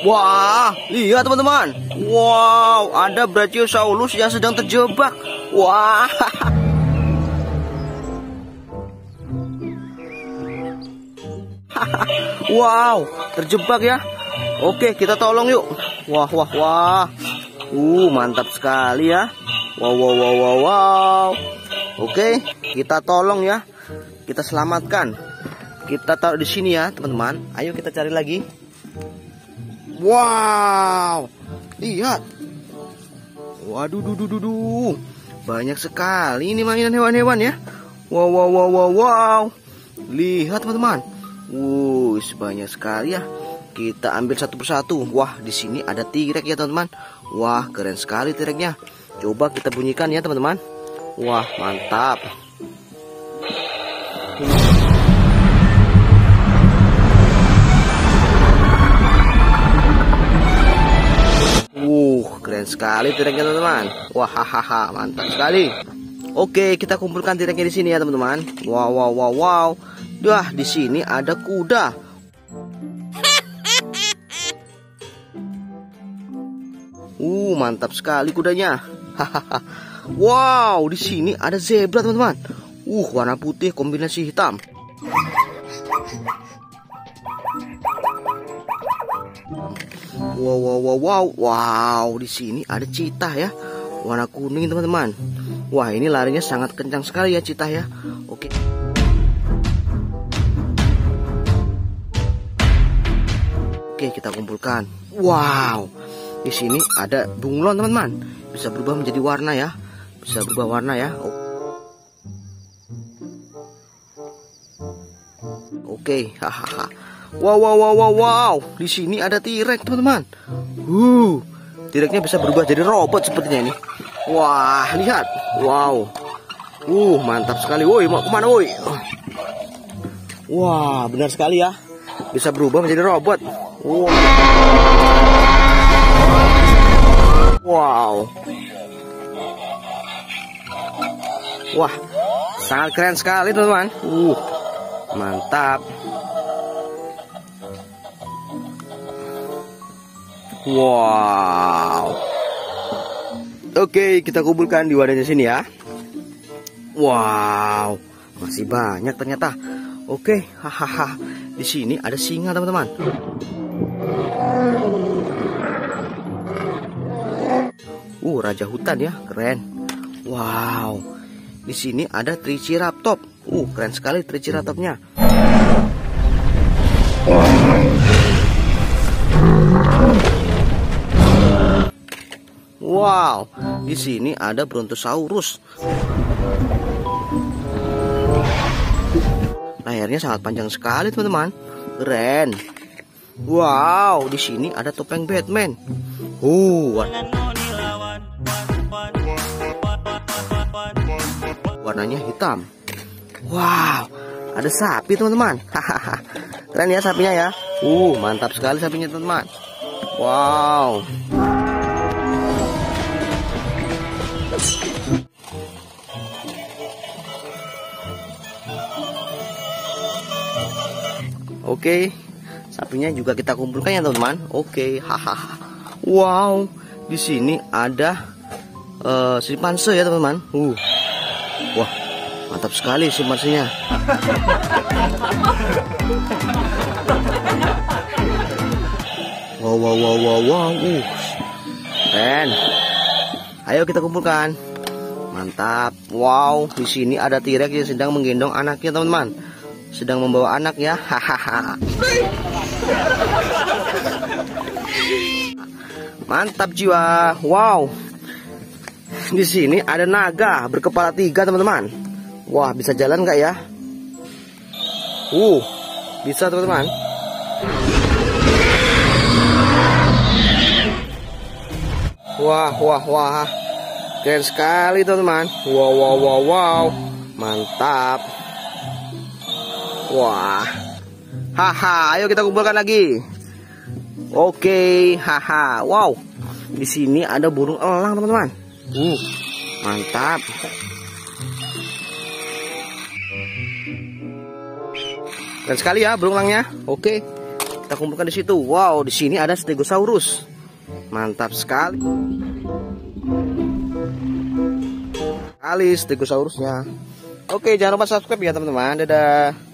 Wah, lihat teman-teman. Wow, ada Brachiosaurus yang sedang terjebak. Wah. Wow, terjebak ya. Oke, kita tolong yuk. Wah, wah, wah. Mantap sekali ya. Wow, wow, wow, wow, wow. Oke, kita tolong ya. Kita selamatkan. Kita taruh di sini ya, teman-teman. Ayo kita cari lagi. Wow, lihat. Waduh, duh. Banyak sekali ini mainan hewan-hewan ya. Wow, wow, wow, wow, wow. Lihat teman-teman. Banyak sekali ya. Kita ambil satu persatu. Wah, di sini ada T-Rex ya teman-teman. Wah, keren sekali T-Rexnya. Coba kita bunyikan ya teman-teman. Wah, mantap. Keren sekali T-Rexnya teman-teman. Wah, hahaha, mantap sekali. Oke, kita kumpulkan T-Rexnya di sini ya teman-teman. Wow, wow, wow, wow. Dah, di sini ada kuda. Mantap sekali kudanya. Hahaha. Wow, di sini ada zebra teman-teman. Warna putih kombinasi hitam. Wow, wow, wow, wow, wow. Di sini ada cheetah ya, warna kuning teman-teman. Wah, ini larinya sangat kencang sekali ya cheetah ya. Oke. Oke, kita kumpulkan. Wow, di sini ada bunglon teman-teman. Bisa berubah menjadi warna ya. Bisa berubah warna ya. Oke, hahaha. Wow, wow, wow, wow, wow. Di sini ada T-Rex teman-teman. T-Rexnya bisa berubah jadi robot sepertinya ini. Wah, lihat. Wow. Mantap sekali. Woi, mau kemana woi? Wah, benar sekali ya. Bisa berubah menjadi robot. Wow. Wah, sangat keren sekali teman-teman. Mantap. Wow. Oke, kita kumpulkan di wadahnya sini ya. Wow, masih banyak ternyata. Oke, hahaha. Di sini ada singa teman-teman. Raja hutan ya, keren. Wow. Di sini ada Triceratops. Keren sekali Triceratopsnya. Wow, di sini ada Brontosaurus. Layarnya sangat panjang sekali, teman-teman. Keren. Wow, di sini ada topeng Batman. Warnanya hitam. Wow, ada sapi, teman-teman. Hahaha. Keren ya sapinya ya. Mantap sekali sapinya, teman-teman. Wow. Oke, sapinya juga kita kumpulkan ya teman-teman. Oke, hahaha. Wow, di sini ada simpanse ya teman-teman. Wah, mantap sekali simpansenya. Wow, wow, wow, wow, wow. Keren. Ayo kita kumpulkan. Mantap. Wow, di sini ada T-Rex yang sedang menggendong anaknya teman-teman. Sedang membawa anak ya. Hahaha. Mantap jiwa. Wow. Di sini ada naga berkepala 3 teman-teman. Wah, bisa jalan nggak ya? Bisa teman-teman. Wah, wah, wah. Keren sekali teman-teman. Wow, wow, wow, wow. Mantap. Wah. Haha, ayo kita kumpulkan lagi. Oke, haha. Wow. Di sini ada burung elang, teman-teman. Mantap. Keren sekali ya burung elangnya. Oke. Kita kita kumpulkan di situ. Wow, di sini ada Stegosaurus. Mantap sekali. Stegosaurusnya. Oke, jangan lupa subscribe ya teman-teman. Dadah.